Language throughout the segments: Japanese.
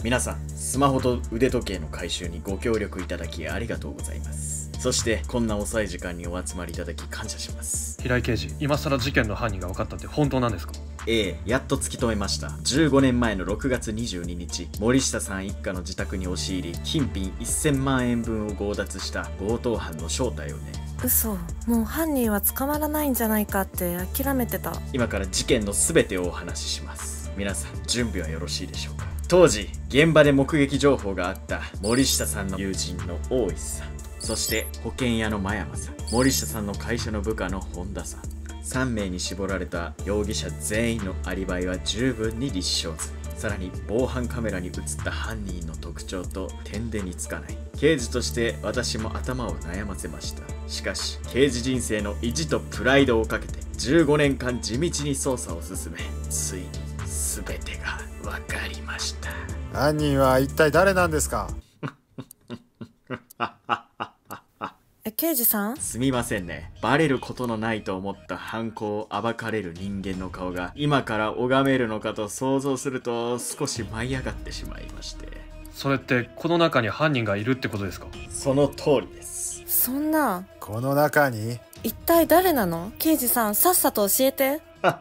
皆さん、スマホと腕時計の回収にご協力いただきありがとうございます。そしてこんな遅い時間にお集まりいただき感謝します。 平井刑事、今更事件の犯人が分かったって本当なんですか？ やっと突き止めました。15年前の6月22日、森下さん一家の自宅に押し入り、金品1000万円分を強奪した強盗犯の正体をね。 嘘、もう犯人は捕まらないんじゃないかって諦めてた。 今から事件の全てをお話しします。皆さん、準備はよろしいでしょうか？当時、現場で目撃情報があった森下さんの友人の大石さん、そして保険屋の真山さん、森下さんの会社の部下の本田さん、3名に絞られた容疑者全員のアリバイは十分に立証済み。さらに防犯カメラに映った犯人の特徴と点でにつかない。刑事として私も頭を悩ませました。しかし刑事人生の意地とプライドをかけて15年間地道に捜査を進め、ついに全てが分かりました。 犯人は一体誰なんですか？ 刑事さん、 すみませんね。バレることのないと思った犯行を暴かれる人間の顔が今から拝めるのかと想像すると少し舞い上がってしまいまして。 それってこの中に犯人がいるってことですか？ その通りです。 そんな。 この中に？ 一体誰なの？刑事さん、さっさと教えて。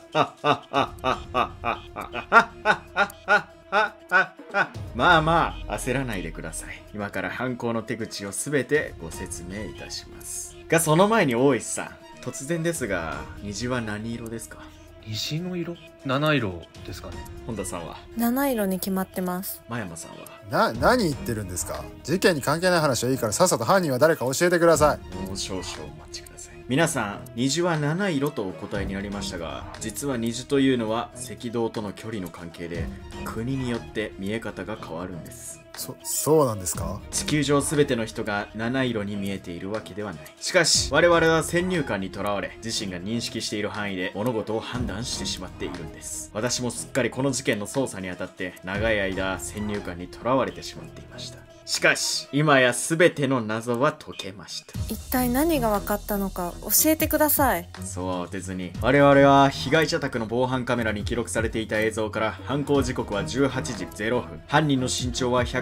まあまあ焦らないでください。今から犯行の手口を全てご説明いたしますが、その前に大石さん、突然ですが虹は何色ですか？ 虹の色？七色ですかね。 本田さんは？ 七色に決まってます。 真山さんは？ 何言ってるんですか？事件に関係ない話はいいからさっさと犯人は誰か教えてください。 もう少々お待ちください。皆さん、虹は七色とお答えになりましたが、実は虹というのは赤道との距離の関係で国によって見え方が変わるんです。 そうなんですか？ 地球上全ての人が七色に見えているわけではない。しかし我々は先入観にとらわれ、自身が認識している範囲で物事を判断してしまっているんです。私もすっかりこの事件の捜査にあたって長い間先入観にとらわれてしまっていました。しかし今や全ての謎は解けました。 一体何が分かったのか教えてください。 そう慌てずに、我々は被害者宅の防犯カメラに記録されていた映像から犯行時刻は18時0分、犯人の身長は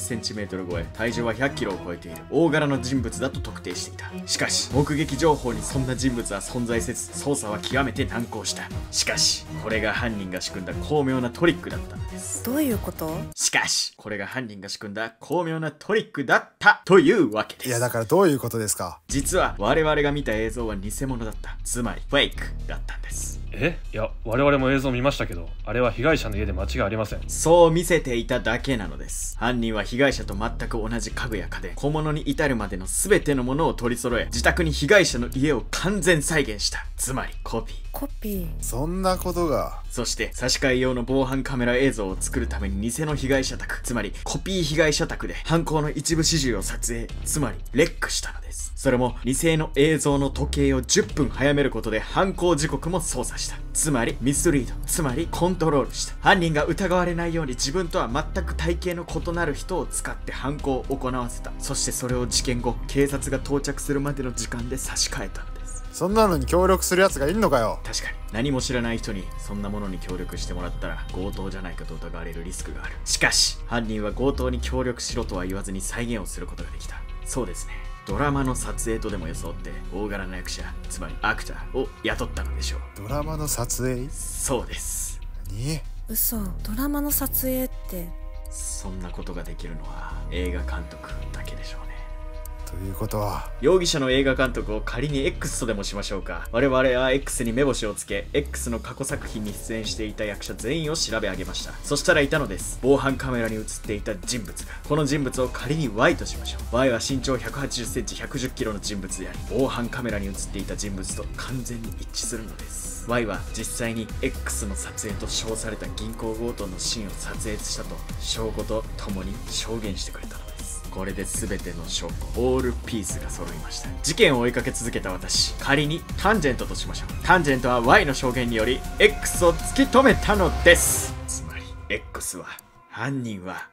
180cm 超え、体重は 100kg を超えている大柄の人物だと特定していた。しかし目撃情報にそんな人物は存在せず、捜査は極めて難航した。しかしこれが犯人が仕組んだ巧妙なトリックだったのです。 どういうこと？ しかしこれが犯人が仕組んだ巧妙なトリックだったというわけです。 いやだからどういうことですか？ 実は我々が見た映像は偽物だった。つまりフェイクだったんです。 いや、我々も映像見ましたけど、あれは被害者の家で間違いありません。 そう見せていただけなのです。犯人は被害者と全く同じ家具や家電、小物に至るまでの全てのものを取り揃え、自宅に被害者の家を完全再現した。つまりコピー。 コピー。 そんなことが。 そして差し替え用の防犯カメラ映像を作るために偽の被害者宅、つまりコピー被害者宅で犯行の一部始終を撮影、つまりレックしたのです。それも偽の映像の時計を10分早めることで犯行時刻も操作した。つまりミスリード、つまりコントロールした。犯人が疑われないように自分とは全く体型の異なる人を使って犯行を行わせた。そしてそれを事件後、警察が到着するまでの時間で差し替えたんです。 そんなのに協力する奴がいるのかよ。 確かに何も知らない人にそんなものに協力してもらったら強盗じゃないかと疑われるリスクがある。しかし犯人は強盗に協力しろとは言わずに再現をすることができた。そうですね、ドラマの撮影とでも装って大柄な役者、つまりアクターを雇ったのでしょう。 ドラマの撮影？ そうです。 何？ 嘘、ドラマの撮影って。 そんなことができるのは映画監督だけでしょうね。 ということは容疑者の映画監督を仮に X とでもしましょうか。我々は X に目星をつけ、 X の過去作品に出演していた役者全員を調べ上げました。そしたらいたのです。防犯カメラに映っていた人物が。この人物を仮に Y としましょう。 Y は身長 180cm 110kg の人物であり、防犯カメラに映っていた人物と完全に一致するのです。 Y は実際に X の撮影と称された銀行強盗のシーンを撮影したと証拠とともに証言してくれたのです。これで全ての証拠、オールピースが揃いました。事件を追いかけ続けた私、仮にタンジェントとしましょう。タンジェントは Y の証言により X を突き止めたのです。つまり X は、犯人は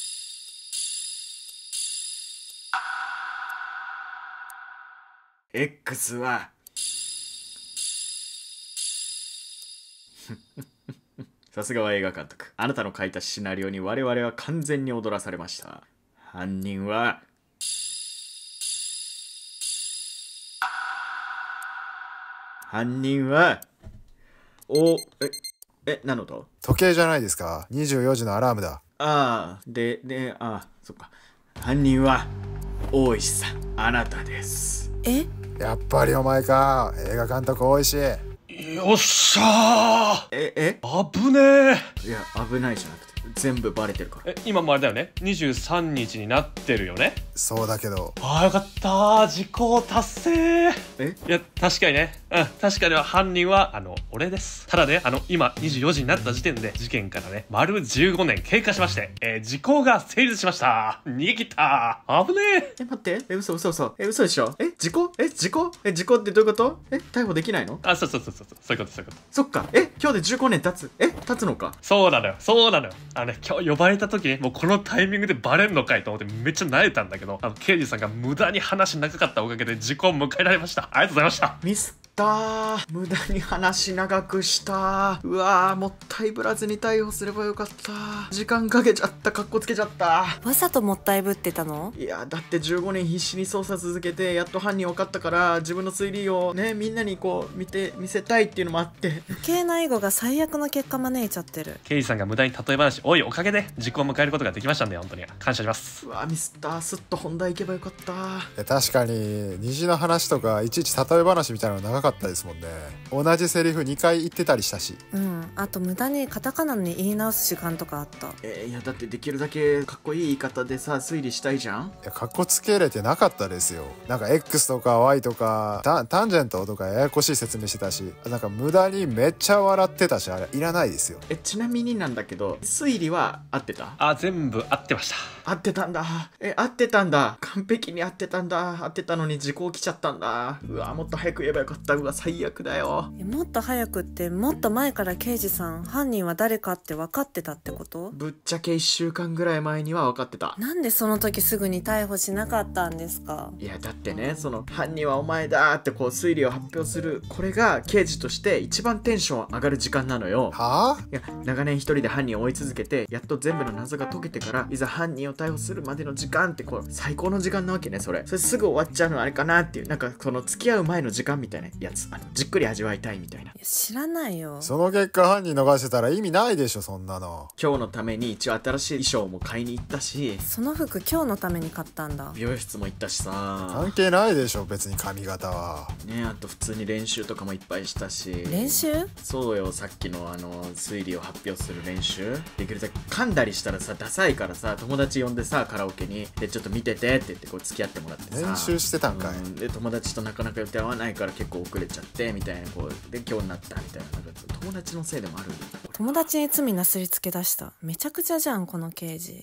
X はさすがは映画監督。あなたの書いたシナリオに我々は完全に踊らされました。犯人は何の音？ 時計じゃないですか。24時のアラームだ。 そっか。犯人は大石さん、あなたです。 やっぱりお前か。映画監督大石。 よっしゃー。危ねえ。 いや、危ないじゃなくて全部バレてるから。 今もあれだよね、23日になってるよね。 そうだけど。 ああ、よかったー、時効達成。いや、確かにね、確かに犯人は俺です。ただね、今24時になった時点で事件からね丸15年経過しまして、時効が成立しました。逃げ切ったー。危ねえ。 待って、嘘でしょ。時効ってどういうこと？逮捕できないの？ そういうこと。 そっか。今日で15年経つのか。 そうなのよ。今日呼ばれた時にもうこのタイミングでバレんのかいと思ってめっちゃ慣れたんだけど、刑事さんが無駄に話長かったおかげで時効を迎えられました。ありがとうございました。 ミスったー。無駄に話長くしたー。うわー、もったいぶらずに逮捕すればよかった。時間かけちゃった。かっこつけちゃった。 わざともったいぶってたの？ いや、だって15年必死に捜査続けてやっと犯人分かったから、自分の推理をね、みんなにこう見せたいっていうのもあって、 余計なエゴが最悪の結果招いちゃってる。 刑事さんが無駄に例え話多いおかげで時効を迎えることができましたんで、本当に感謝します。 うわ、ミスったー。すっと本題行けばよかった。 確かに虹の話とかいちいち例え話みたいなの長かったですもんね。同じセリフ2回言ってたりしたし。 あと無駄にカタカナに言い直す時間とかあった。 いや、だってできるだけかっこいい言い方でさ推理したいじゃん。 いや、かっこつけれてなかったですよ。なんか X とか Y とかタンジェントとかややこしい説明してたし、なんか無駄にめっちゃ笑ってたし、あれいらないですよ。 ちなみになんだけど、推理は合ってた？ 全部合ってました。 合ってたんだ。合ってたんだ。完璧に合ってたんだ。合ってたのに時効来ちゃったんだ。うわ、もっと早く言えばよかった。うわ、最悪だよ。 もっと早くってもっと前から刑事さん犯人は誰かって分かってたってこと？ ぶっちゃけ1週間ぐらい前には分かってた。 なんでその時すぐに逮捕しなかったんですか？ いや、だってね、その犯人はお前だってこう推理を発表する、これが刑事として一番テンション上がる時間なのよ。いや、長年一人で犯人を追い続けてやっと全部の謎が解けてからいざ犯人を逮捕するまでの時間ってこう最高の時間なわけね。それすぐ終わっちゃうのあれかなっていう、なんかその付き合う前の時間みたいなやつ、じっくり味わいたいみたいな。 知らないよ。 その結果犯人逃してたら意味ないでしょ、そんなの。 今日のために一応新しい衣装も買いに行ったし、 その服今日のために買ったんだ。 美容室も行ったしさ。 関係ないでしょ別に髪型はね。あと普通に練習とかもいっぱいしたし。 練習？ そうよ、さっきの推理を発表する練習。できるだけ噛んだりしたらさダサいからさ、友達呼んでさカラオケにでちょっと見ててって言ってこう付き合ってもらってさ練習してたんかい。 で友達となかなか予定合わないから結構遅れちゃってみたいな、こうで今日になったみたいな、なんか友達のせいでもある。 友達に罪なすりつけ出した。めちゃくちゃじゃんこの刑事。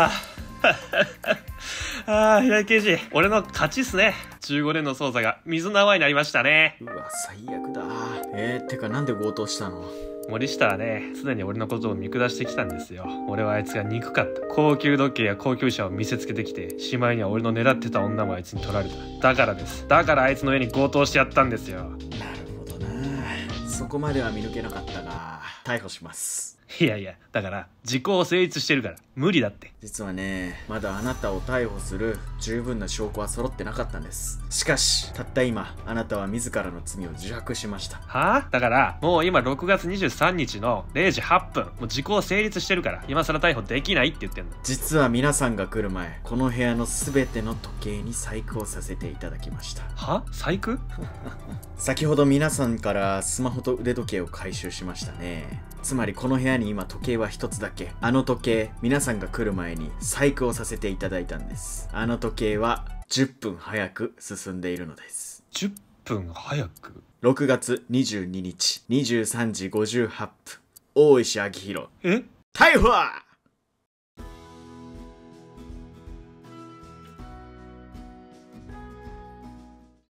平井刑事、俺の勝ちっすね。15年の捜査が水の泡になりましたね。 うわ、最悪だ。てかなんで強盗したの？ 森下はね、常に俺のことを見下してきたんですよ。俺はあいつが憎かった。高級時計や高級車を見せつけてきて、しまいには俺の狙ってた女もあいつに取られた。だからです。だからあいつの上に強盗してやったんですよ。 なるほどな。そこまでは見抜けなかったが、逮捕します。 いやいや、だから時効成立してるから無理だって。 実はね、まだあなたを逮捕する十分な証拠は揃ってなかったんです。しかしたった今、あなたは自らの罪を自白しました。 だからもう今6月23日の0時8分、もう時効成立してるから今更逮捕できないって言ってんの。 実は皆さんが来る前、この部屋の全ての時計に細工をさせていただきました。 細工？ 先ほど皆さんからスマホと腕時計を回収しましたね。つまりこの部屋に今時計は一つだけ。あの時計、皆さんが来る前に細工をさせていただいたんです。あの時計は10分早く進んでいるのです。 10分早く ？6月22日23時58分、大石昭弘。逮捕！